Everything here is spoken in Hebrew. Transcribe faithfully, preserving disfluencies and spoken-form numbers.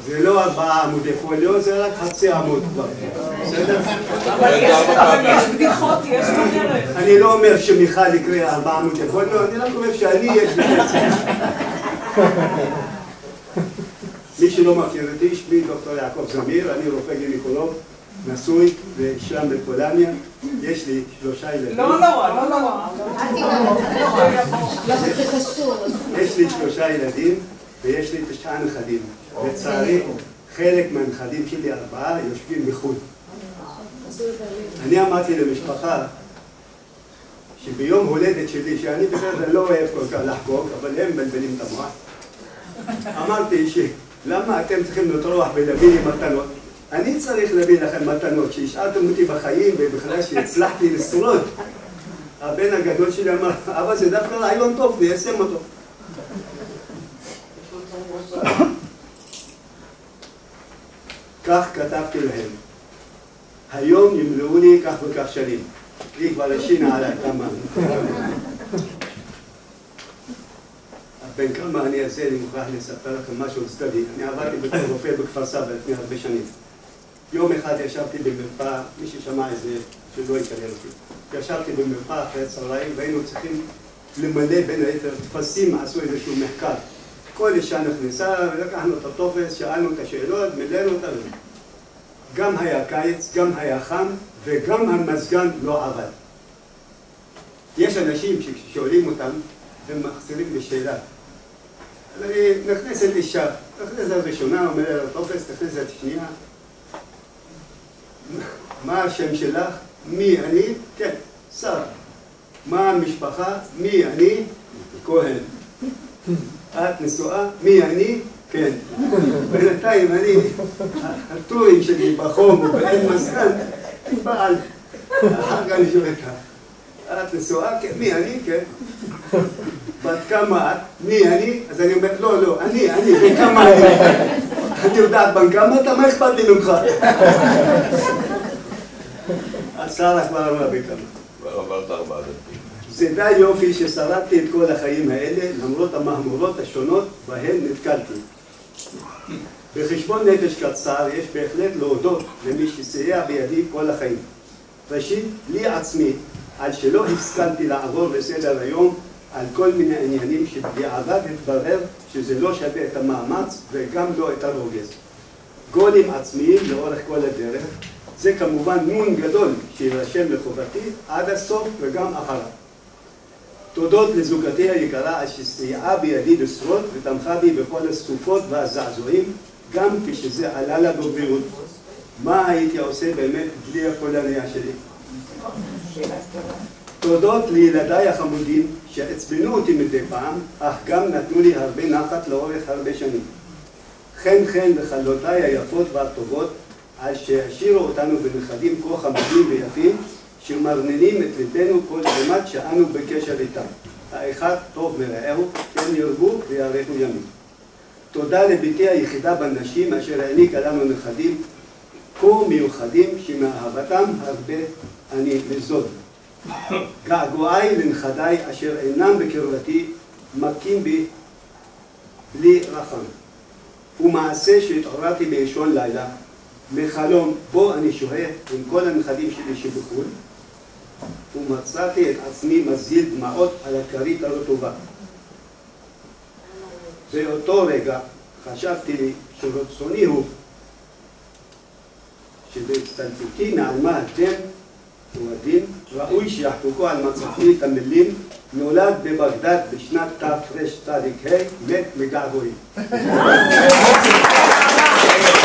זה לא ארבעה עמודי פוליו, זה רק חצי עמוד כבר. בסדר? אבל יש בדיחות, יש בדרך. אני לא אומר שמיכל יקרא ארבעה עמודי פוליו, אני רק אומר שאני יש לי חצי. מי שלא מכיר אותי, שמי דוקטור יעקב זמיר, אני רופא גינקולוג, נשוי ושם בפולניה, יש לי שלושה ילדים. לא נורא, לא נורא. יש לי שלושה ילדים ויש לי תשעה נכדים. לצערי, חלק מהנכדים שלי, ארבעה, יושבים בחו"ל. אני אמרתי למשפחה שביום הולדת שלי, שאני בדרך כלל לא אוהב כל כך לחגוג, אבל הם מבלבלים את המוח. אמרתי שלמה אתם צריכים לטרוח ולהביא לי מתנות? אני צריך להביא לכם מתנות, שהשארתם אותי בחיים ובכלל שהצלחתי לשרוד. הבן הגדול שלי אמר, אבל זה דווקא רעיון טוב, ויישם אותו. כך כתבתי להם, היום ימלאו לי כך וכך שנים. היא כבר השינה עליי כמה. בן כמה אני אעשה, אני מוכרח לספר לכם משהו צדדי. אני עבדתי בתור רופא בכפר סבא לפני הרבה שנים. יום אחד ישבתי במרפאה, מי ששמע את זה, שלא יקלל אותי. ישבתי במרפאה אחרי הצהריים והיינו צריכים למלא בין היתר טפסים, עשו איזשהו מחקר. כל אישה נכנסה ולקחנו את הטופס, שאלנו את השאלות, מילאנו אותה. גם היה קיץ, גם היה חם וגם המזגן לא עבד. יש אנשים ששואלים אותם, הם מחזירים בשאלה. נכנסת אישה, נכנסת ראשונה, אומר לה טופס, נכנסת שנייה. מה השם שלך? מי אני? כן, שר. מה המשפחה? מי אני? כהן. את נשואה? מי אני? כן. בינתיים אני, הטורים שלי בחום ובאין מזגן, בעל. אחר כך אני שואל אותה, את נשואה? כן. מי אני? כן. בת כמה את? מי אני? אז אני אומר, לא, לא, אני, אני, בן כמה אני? אני יודעת בן כמה אתה? מה אכפת לי ממך? השרה כבר אמרה בן כמה. כבר עברת ארבעה דפים. זה די יופי ששרדתי את כל החיים האלה, למרות המהמורות השונות בהן נתקלתי. בחשבון נפש קצר יש בהחלט להודות למי שסייע בידי כל החיים. ראשית, לי עצמי, על שלא השכלתי לעבור לסדר היום על כל מיני עניינים שבדיעבד התברר שזה לא שווה את המאמץ וגם לא את הרוגז. גולים עצמיים לאורך כל הדרך, זה כמובן נון גדול שירשם לחובתי עד הסוף וגם אחריו. תודות לזוגתי היקרה על שסייעה בידי לשרוד ותמכה בי בכל הסופות והזעזועים, גם כשזה עלה לה בבריאות. מה הייתי עושה באמת בלי הקולניה שלי? תודות לילדיי החמודים שעצבנו אותי מדי פעם, אך גם נתנו לי הרבה נחת לאורך הרבה שנים. חן חן לחלותיי היפות והטובות, על שהשאירו אותנו בנכדים כה חמודים ויפים, שמרננים את ליבנו כל זמן שאנו בקשר איתם. האחד טוב מרעהו, כן ירבו ויאריכו ימים. תודה לביתי היחידה בנשים אשר העניקה לנו נכדים כה מיוחדים שמאהבתם הרבה אני מזוד. געגועי לנכדיי אשר אינם בקרבתי מכים בי בלי רחם. ומעשה שהתעוררתי באישון לילה מחלום בו אני שוהה עם כל הנכדים שלי שבחו"ל, ומצאתי את עצמי מזיל דמעות על הכרית הרטובה. באותו רגע חשבתי לי שרצוני הוא שבהצטלפותי נעלמה הדם והדין, ראוי שיחקוקו על מצחי את המילים נולד בבגדד בשנת תרצ"ה, מת מגעגועים.